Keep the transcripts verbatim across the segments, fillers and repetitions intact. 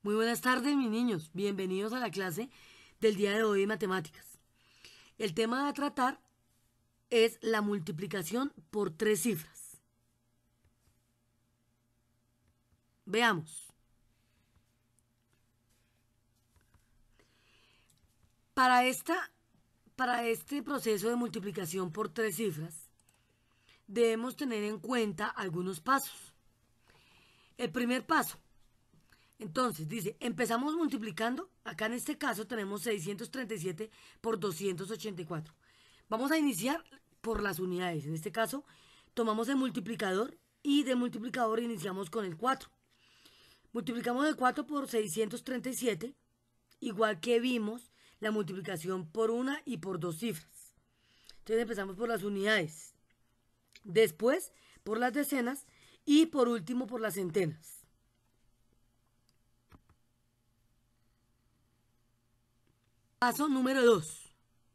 Muy buenas tardes, mis niños. Bienvenidos a la clase del día de hoy de matemáticas. El tema a tratar es la multiplicación por tres cifras. Veamos. Para, esta, para este proceso de multiplicación por tres cifras, debemos tener en cuenta algunos pasos. El primer paso. Entonces, dice, empezamos multiplicando. Acá en este caso tenemos seiscientos treinta y siete por doscientos ochenta y cuatro. Vamos a iniciar por las unidades. En este caso, tomamos el multiplicador y de multiplicador iniciamos con el cuatro. Multiplicamos el cuatro por seiscientos treinta y siete, igual que vimos la multiplicación por una y por dos cifras. Entonces empezamos por las unidades, después por las decenas y por último por las centenas. Paso número dos.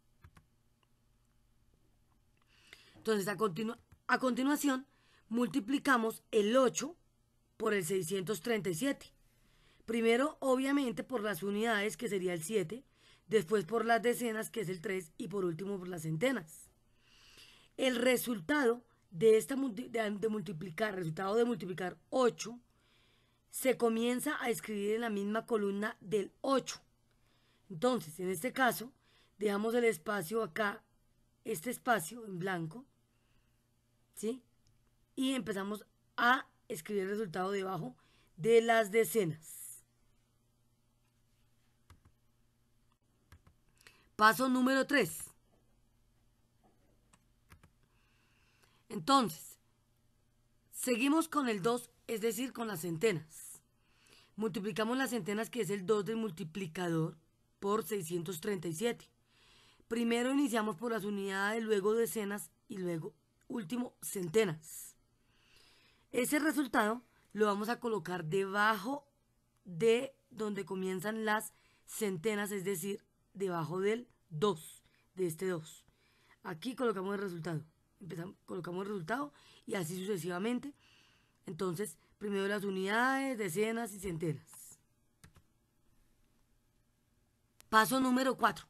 Entonces, a, continu a continuación, multiplicamos el ocho por el seiscientos treinta y siete. Primero, obviamente, por las unidades, que sería el siete, después por las decenas, que es el tres, y por último por las centenas. El resultado de, esta multi de, de multiplicar, resultado de multiplicar ocho, se comienza a escribir en la misma columna del ocho. Entonces, en este caso, dejamos el espacio acá, este espacio en blanco, ¿sí? Y empezamos a escribir el resultado debajo de las decenas. Paso número tres. Entonces, seguimos con el dos, es decir, con las centenas. Multiplicamos las centenas, que es el dos del multiplicador, por seiscientos treinta y siete. Primero iniciamos por las unidades, luego decenas y luego último centenas. Ese resultado lo vamos a colocar debajo de donde comienzan las centenas, es decir, debajo del dos, de este dos. Aquí colocamos el resultado. Empezamos, colocamos el resultado y así sucesivamente. Entonces, primero las unidades, decenas y centenas. Paso número cuatro.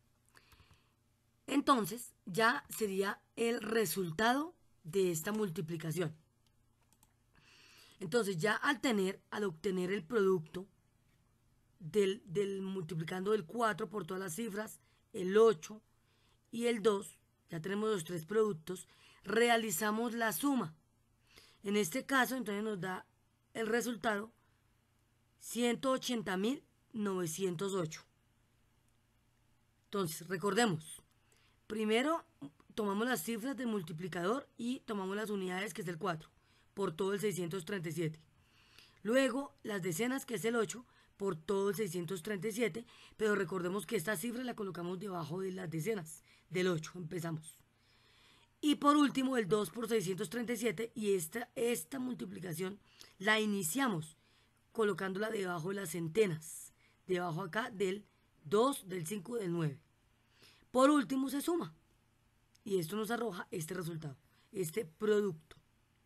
Entonces, ya sería el resultado de esta multiplicación. Entonces, ya al tener, al obtener el producto del, del multiplicando el cuatro por todas las cifras, el ocho y el dos, ya tenemos los tres productos, realizamos la suma. En este caso, entonces nos da el resultado ciento ochenta mil novecientos ocho. Entonces, recordemos, primero tomamos las cifras del multiplicador y tomamos las unidades, que es el cuatro, por todo el seiscientos treinta y siete. Luego, las decenas, que es el ocho, por todo el seiscientos treinta y siete, pero recordemos que esta cifra la colocamos debajo de las decenas, del ocho, empezamos. Y por último, el dos por seiscientos treinta y siete, y esta, esta multiplicación la iniciamos colocándola debajo de las centenas, debajo acá del dos, del cinco, del nueve. Por último se suma y esto nos arroja este resultado, este producto.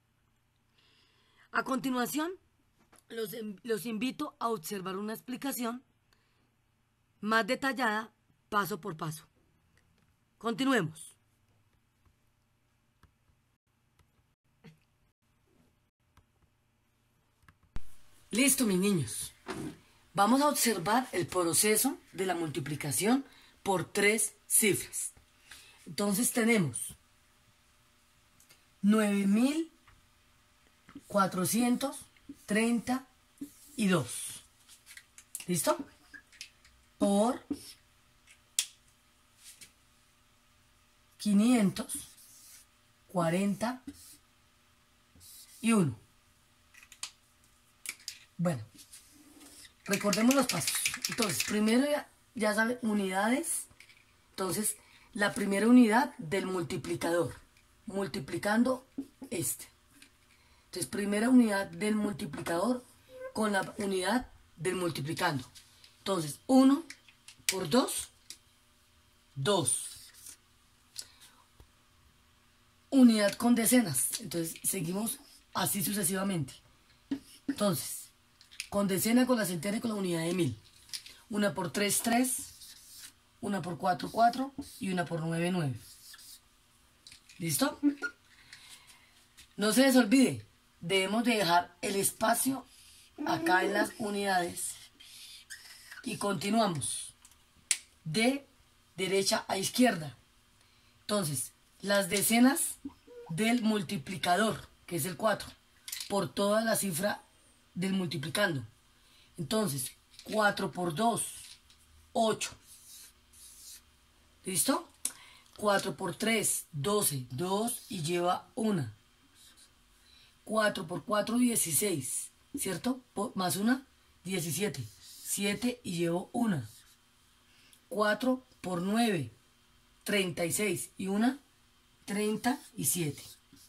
A continuación, los, los invito a observar una explicación más detallada, paso por paso. Continuemos. Listo, mis niños. Vamos a observar el proceso de la multiplicación por tres cifras. Entonces tenemos nueve mil cuatrocientos treinta y dos. ¿Listo? Por quinientos cuarenta y uno. Bueno, recordemos los pasos. Entonces, primero ya, ya saben, unidades. Entonces, la primera unidad del multiplicador, multiplicando este. Entonces, primera unidad del multiplicador con la unidad del multiplicando. Entonces, uno por dos, dos. Unidad con decenas. Entonces, seguimos así sucesivamente. Entonces, con decena, con la centena y con la unidad de mil. Una por tres, tres. Una por cuatro, cuatro. Y una por nueve, nueve. ¿Listo? No se les olvide, debemos de dejar el espacio acá en las unidades. Y continuamos. De derecha a izquierda. Entonces, las decenas del multiplicador, que es el cuatro, por toda la cifra del multiplicando. Entonces, cuatro por dos, ocho. ¿Listo? cuatro por tres, doce, dos y lleva una. cuatro por cuatro, dieciséis, ¿cierto? Por, más una, diecisiete. siete y llevo una. cuatro por nueve, treinta y seis y una, treinta y siete.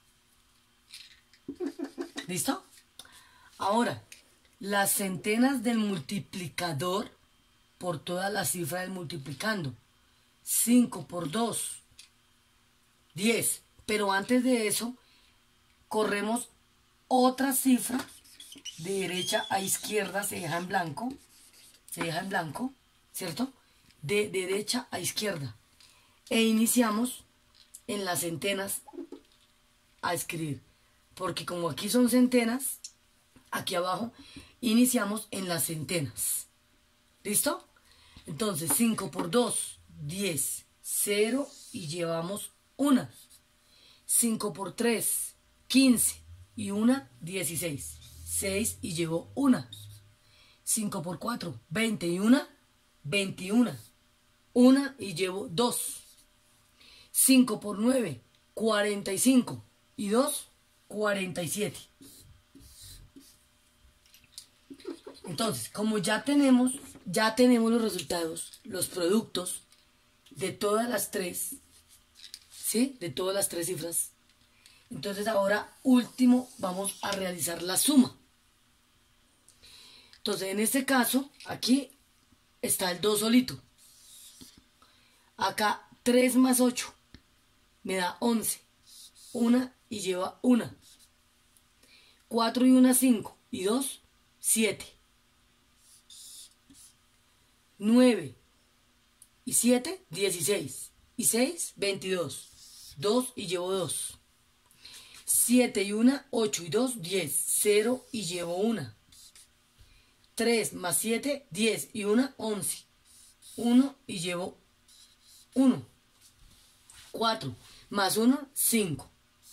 ¿Listo? Ahora, las centenas del multiplicador por toda la cifra del multiplicando. cinco por dos, diez. Pero antes de eso, corremos otra cifra de derecha a izquierda, se deja en blanco, se deja en blanco, ¿cierto? De derecha a izquierda. E iniciamos en las centenas a escribir. Porque como aquí son centenas, aquí abajo, iniciamos en las centenas. ¿Listo? Entonces, cinco por dos, diez, cero y llevamos una. cinco por tres, quince y una, dieciséis. seis y llevo una. cinco por cuatro, veinte y una, veintiuno. una y llevo dos. cinco por nueve, cuarenta y cinco y dos, cuarenta y siete. Entonces, como ya tenemos, ya tenemos los resultados, los productos de todas las tres, ¿sí? De todas las tres cifras. Entonces ahora, último, vamos a realizar la suma. Entonces, en este caso, aquí está el dos solito. Acá, tres más ocho me da once. una y lleva una. cuatro y una, cinco. Y dos, siete. nueve y siete, dieciséis. Y seis, veintidós. dos y llevo dos. siete y una, ocho y dos, diez. cero y llevo una. tres más siete, diez y una, once. uno y llevo uno. cuatro más uno, cinco.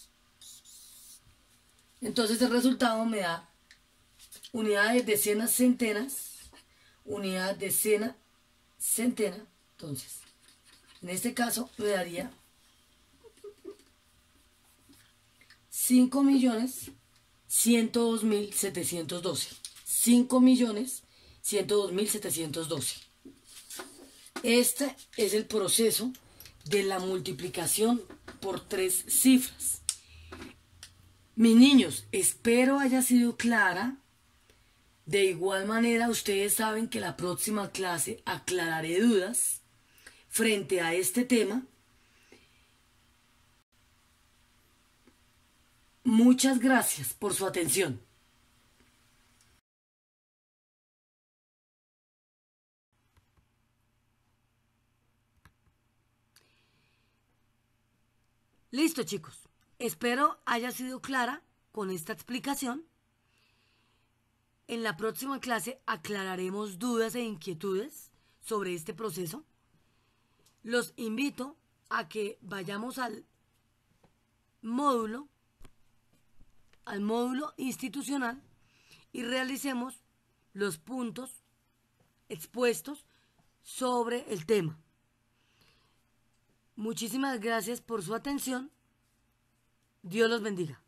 Entonces el resultado me da unidades, decenas, centenas. Unidad, decena, centena. Entonces, en este caso me daría cinco millones ciento dos mil setecientos doce. cinco millones ciento dos mil setecientos doce. Este es el proceso de la multiplicación por tres cifras. Mis niños, espero haya sido clara. De igual manera, ustedes saben que la próxima clase aclararé dudas frente a este tema. Muchas gracias por su atención. Listo, chicos. Espero haya sido clara con esta explicación. En la próxima clase aclararemos dudas e inquietudes sobre este proceso. Los invito a que vayamos al módulo, al módulo institucional y realicemos los puntos expuestos sobre el tema. Muchísimas gracias por su atención. Dios los bendiga.